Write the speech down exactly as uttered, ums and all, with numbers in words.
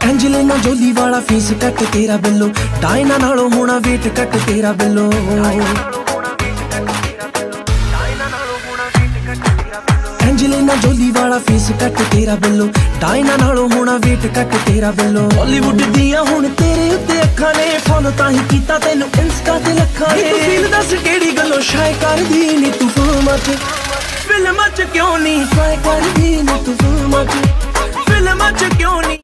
Angelina Jolie वाला face cut तेरा बिल्लो, डायना नालों होना वेट कट तेरा बिल्लो। एंजेलिना जोली वाला फेस कट तेरा बिल्लो, डायना नालों होना वेट कट तेरा बिल्लो। बॉलीवुड दियां हुण तेरे उत्ते अखां ने, फॉलो तां ही कीता तैनू इंस्टा ते लखां ने। तू फील दस केड़ी गल्लों शाय करदी नी तू फिल्मां च, फिल्मां च क्यों नी ट्राई करदी नी तू फिल्मां च, फिल्मां च क्यों नी।